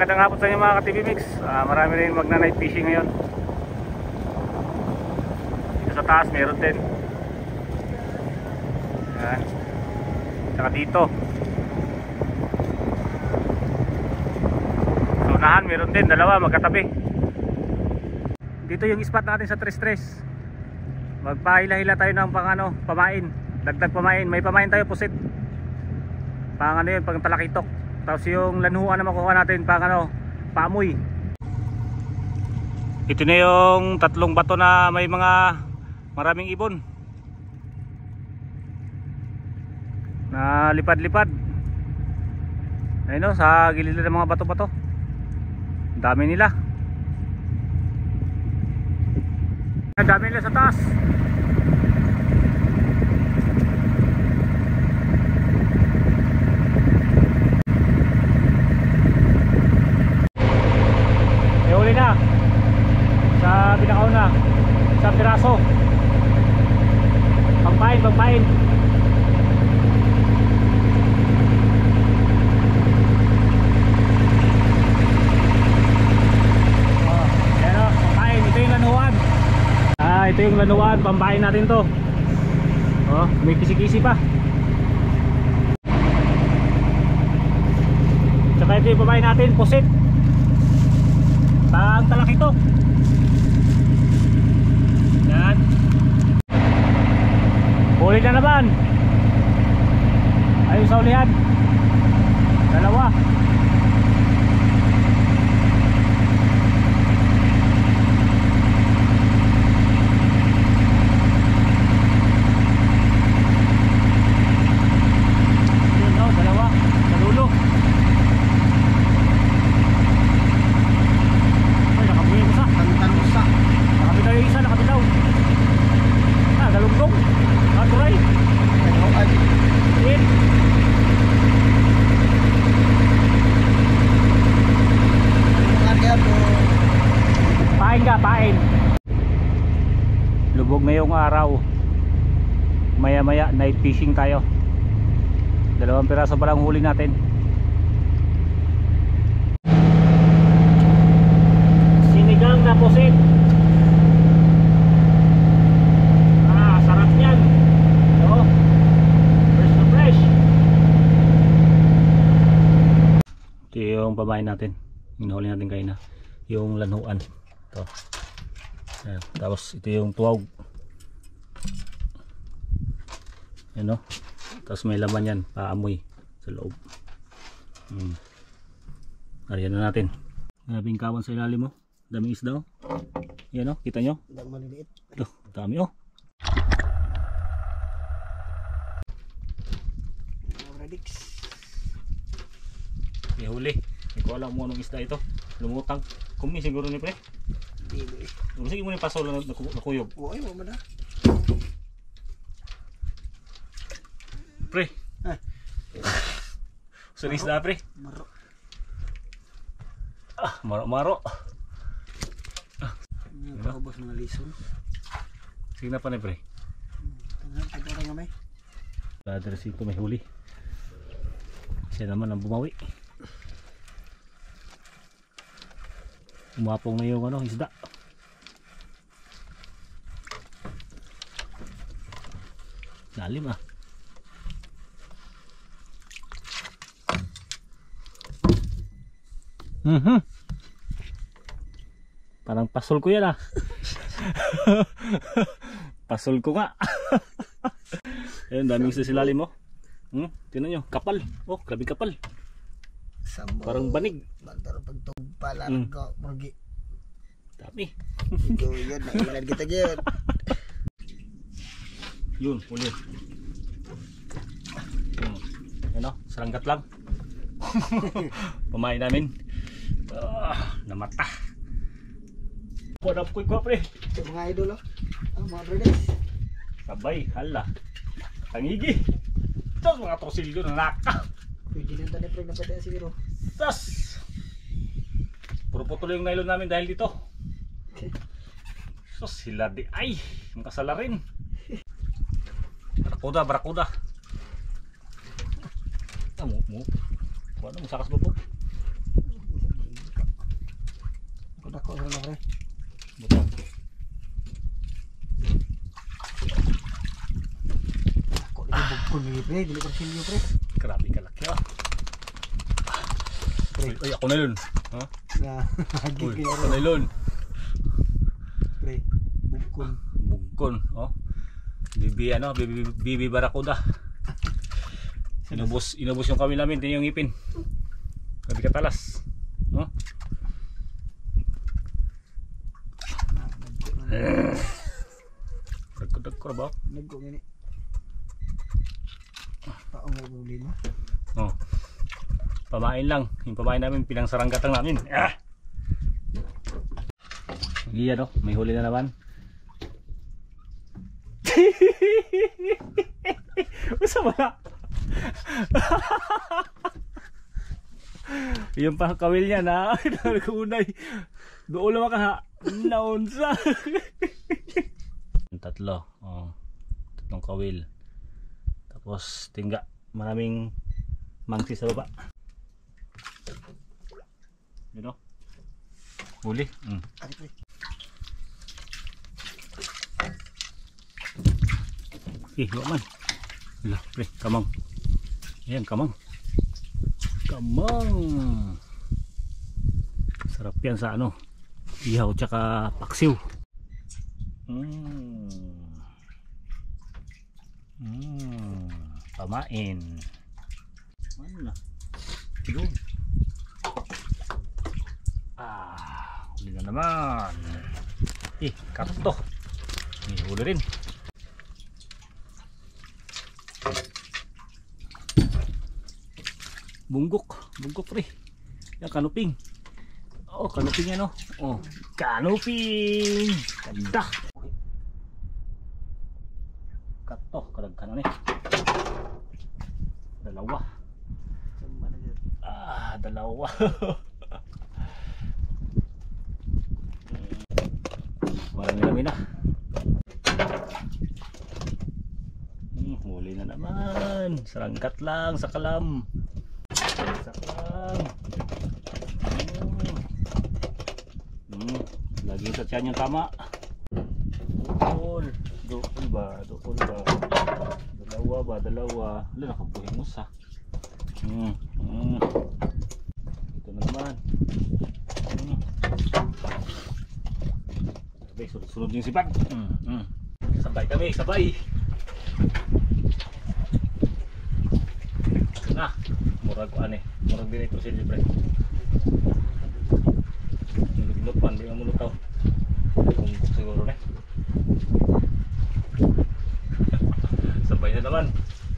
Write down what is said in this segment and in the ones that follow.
magandang hapon sa inyo mga ka-TV Mix. Marami rin magna-night fishing ngayon. Dito sa taas meron din. Yan. Saka dito. So unahan meron din, dalawa magkatabi. Dito yung spot natin sa Tres-Tres. Magpahila-hila tayo ng pamain. Dagdag pamain. May pamain tayo, pusit. Pang ano yun, pang talakitok. Tapos yung lanhuan na makuha natin pang paamoy. Ito na yung tatlong bato na may maraming ibon na lipad-lipad. Ayun o, sa gilid ng mga bato-bato. Ang dami nila. Ang dami nila sa taas. Huli na sa pinakauna, sa piraso. Pagpain oh, yan o, pagpain. Ito yung lanuan. Ito yung lanuan, pampain natin to. Oh, may kisi-kisi pa. Tsaka ito yung pampain natin, pusit. Pang talakitok. Yan. Huli na naman. Ayun sa ulihan. Dalawa. Yun o, dalawa. Sa dulo. Nakabilaw yung isa, nakabilaw. Galunggong. Naturay. In. Pain ka, pain. Lubog na yung araw. Maya maya night fishing tayo. 2 piraso pa lang huli natin. Sinigang na pusit. Sarap yan. So, fresh na fresh. Ito yung pamain natin. Hinahuli natin kayo na. Yung lanhuan. Ito. Ayan. Tapos ito yung tuwag. Yan o. Tapos may laman yan. Paamoy sa loob. Ariyan na natin. Daming kawan sa ilalim mo. Daming isda o. Yan o. Kita nyo? Maliliit. Ito. Dami o. May huli. Hindi ko alam mo anong isda ito. Lumutang. Kumi siguro ni pre. Hindi. Sige mo ni pasol na nakuyog. Oo, ay mo na. Pre. Sorry isda pre. Maro. Maro. Nakakabos mga lison. Sige na pa ni pre. Tagorang nga may. Brother Sito may huli. Siya naman ang bumawi. Umapong na yung isda. Lalim ah. Parang pasol ko yan ah. Pasol ko nga. Ayun, daming sa silalim mo. Tingnan nyo, kapal. Oh, grabe kapal. Sambo. Parang banig. Bantaro pagtugpa lang ko. Margi. Dami. Ito yun, nailan kita yun. Yun, huli. Ano, saranggat lang. Pamain namin. Namata. Podap ko pre. Ito mga idol oh. Mga brothers. Sabay, hala. Tangigi. Ito mga tosilyo na naka. Pwede na tayo pre na pati siguro. Tas. Puro putol yung nylon namin dahil dito. So sila di ay, makasala rin. Barakuda. Mo. Kuha na mo sakas bubog. Dako sa na pre. Butang. Dako lagi bugkon ni pre, dili ko silyo pre. Grabe kalaki ah. Pre. Ay, ako na yun. Ha? Na hagi Uy, kaya ako na yun. pre. Bugkon. Bugkon, oh. Bibi Barakuda. Inubos yung kami namin, din yung ngipin. Grabe katalas. No? Dagko ba? Nagko ngini. Paong may problema. Oh. Pamain lang. Yung pamain namin, pinangsaranggat lang namin. Ah! Iya no, may huli na naman. Usa ba? Yung pangkawil niya na nagkunay. Doon lang ka naunsa. Tatlo. Oh. Tatlong kawil. Tapos tingga. Maraming mangsi sa baba. Yun o. Huli. Ari pre. Wak man. Lah, pre, kamang. Ayan, kamang. Kamang. Sarap yan sa ano, ihaw tsaka paksiw. Pamain. Mana? Yun. Huli na naman. Kato. Huli rin. Bunggok pre. Yan kanuping. Oh, kanuping yan oh. Oh, kanuping. Ganda. Kato, kadaghan ni. Dalawa. Dalawa. Marami na. Huli na naman. Sarangkat lang sa kalam. Lagi sa tiyan yung tama. Doon ba? Dalawa. Wala, nakabuhin mo sa. Ito na naman. Sunod yung sipag. Sabay kami, sabay. Murag din ito si libre. Nulog pan, di nga mulutaw. Kumbuk siguro na. Sabay na naman.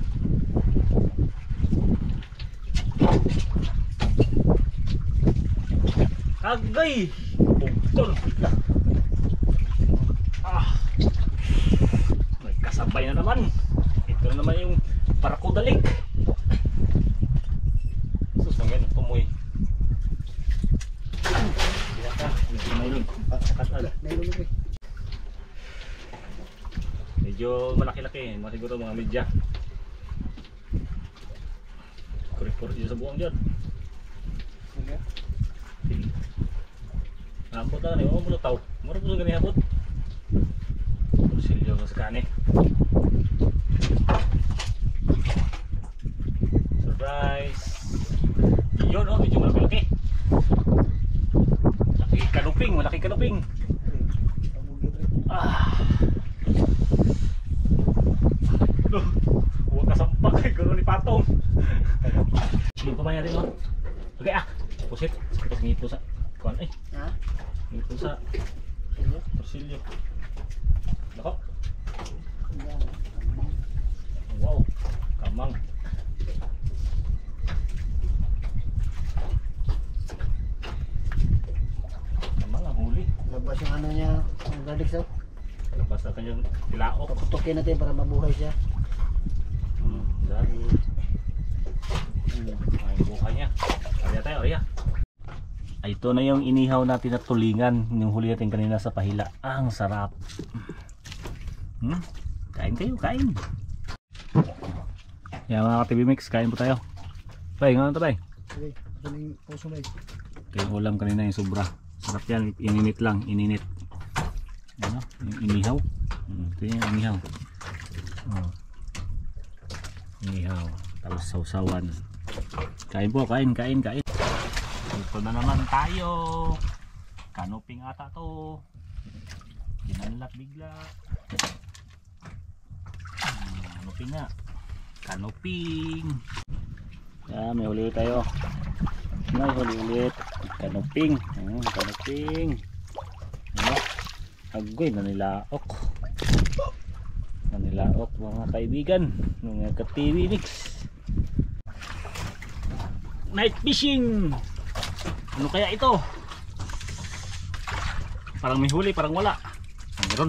Kagay! Bugton! May kasabay na naman. Ito na naman yung parakudalik. Tumoy. Medyo malaki-laki, siguro mga media. Kurip-kurip dyan sa buwang dyan. Hapot na gani, mula tao. Mura po gani hapot. Silyo ka sa kani. Surprise! Yun oh, medyo malaki-laki. Malaki kanuping. Huwag kasampak kay gano'n ni Patong. Hindi pa maya rin oh. Okay pusit. Ito ngito sa kuan ay. Ngito sa torsilyo. Nako. Wow, kamang. Labas yung ano niya, ang garlic so. Labas na kanyang tilaok. Tutukin natin para mabuhay siya. Dahil may buhay niya. Kaya tayo, Arya. Ito na yung inihaw natin na tulingan. Yung huli natin kanina sa pahila. Ang sarap. Kain kayo, kain. Yan mga ka-TV Mix, kain po tayo. Bay, nga na ito bay. Okay, ito na yung puso na ito yung ulam kanina yung sobra. Sarap yan, ininit lang, ininit. Ano? Yung inihaw. Ito yung inihaw. Oh. Inihaw. Tapos sausawan. Kain po, kain. Ito na naman tayo. Kanoping ata to. Kinanlat bigla. Kanoping nga. Kanoping. May huli tayo. May huli ulit. Kanoping. Kanoping. Ano? Agoy, nanilaok. Nanilaok mga kaibigan. Mga ka-TV mix. Night fishing. Ano kaya ito? Parang may huli, parang wala. Meron.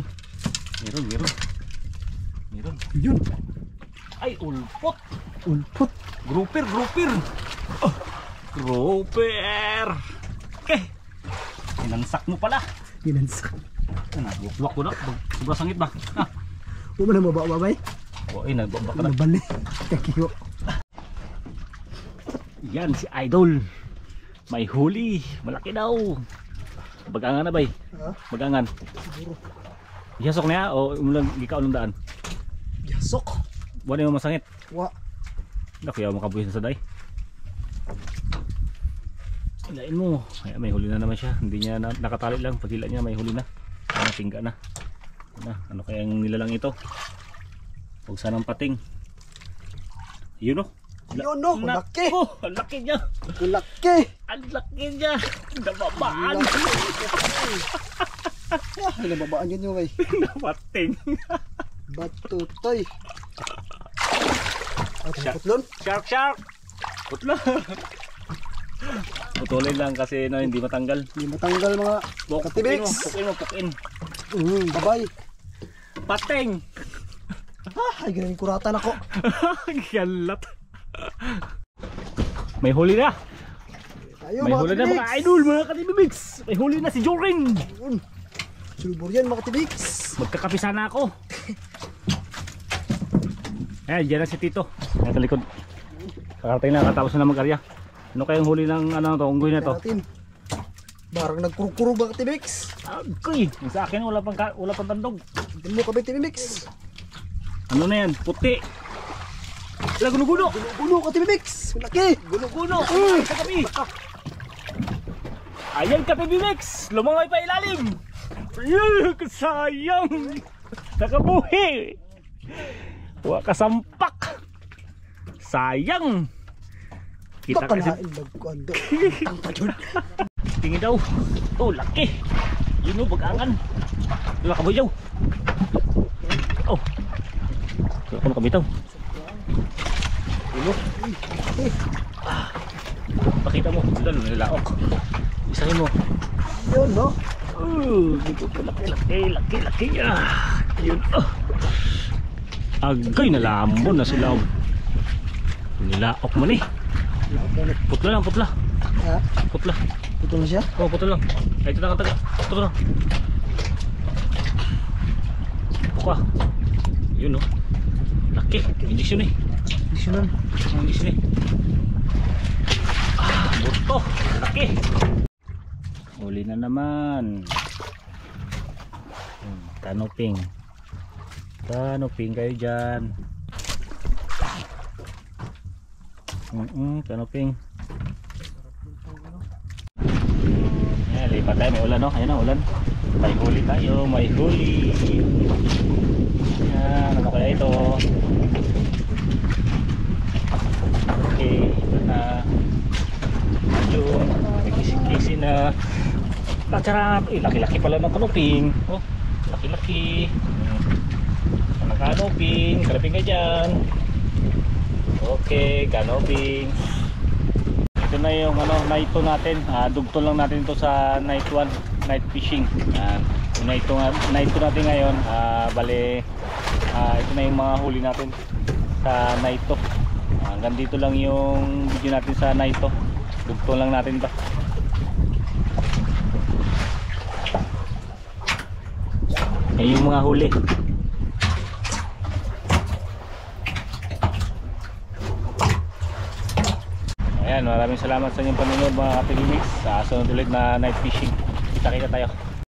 Yun. Ay, ulpot. Grouper. Oh, grouper. Inansak mo pala. Ginansak. Buwak ko na. Sobrang sangit ba? Huwag mo na mababay. Nagbabak ka na. Nabali. Kakiyo. Yan si Idol. May huli. Malaki daw. Bagangan na bay. Ha? Bagangan. Siguro. Ihasok niya o umulang gikaw ng daan. Yasok. Wala mo masangit. Wa. Nakuyaw makabuhin sa day. Hilain mo. Ay, may huli na naman siya. Hindi niya nakatali lang. Paghila niya may huli na. Tingga na. Ano kayang nilalang ito? Huwag sanang pating. Yun o. Yun no. Laki. Ang laki niya. Laki. Ang laki niya. Nababaan. Ay, nababaan yun yung Napating. Batutoy. Shark. Putlon. Shark. Putla. Putulin lang kasi hindi matanggal. Hindi matanggal mga katibiks. Pukin. Babay. Pating. Ay, ganun kuratan ako. Galat. May huli na. Tayo, May huli na mga idol, mga katibibix. May huli na si Jorin. Sulbur yan mga katibiks. Magkakapi sana ako. Ayan, dyan na si Tito. Ayan sa likod. Kakarating na, katapos na mag-arya. Ano kayang huli ng unggoy na to? Barang nagkurukuro mga katibiks. Agoy! Yung sa akin wala pang tandog. Tignan mo kami katibiks. Ano na yan? Puti. Wala guno-guno. Guno katibiks. Laki. Guno-guno. Kagabi. Ayan katibibix. Lumangay pa ilalim. Ayun, sayang. Nakabuhi. Huwag kasampak. Sayang. Kita Baka kasi. na ilagkuando. Tingin daw. Oh, laki. Yun o, bagangan. Wala kabuyaw. Oh. Ako nakabitaw. Yun o. Pakita mo. Lalo nilaok. Isahin mo. Yun no. Dito po laki. Yun. Agay, nalamon na sila. Nilaok mo ni. Putla lang. Ha? Putla. Ito na siya. Oh, putla lang. Ay, ito na. Ito na. Buka. Yun o. Laki. Injection eh. Additional. Injection eh. Buto. Laki. Huli na naman. Kanoping kayo dyan. Kanoping. Ayan, lipat tayo. May ulan no? Ayan na, ulan. May huli tayo. May huli. Ayan, ano kaya ito? Okay, ito na. Ayun, may kisi-kisi na. Charap. Laki-laki pala ng kanoping. Oh, laki-laki. Kanoping, kanoping ka dyan. Okay, kanoping. Ito na yung night 2 natin. Dugto lang natin ito sa night 1, night fishing. Yung night 2 natin ngayon. Bale, ito na yung mga huli natin sa night 2. Hanggang dito lang yung video natin sa night 2. Dugto lang natin ito. Yan yung mga huli. Ayan, maraming salamat sa inyong panonood mga kapigimix sa sunod ulit na night fishing. kita-kita tayo.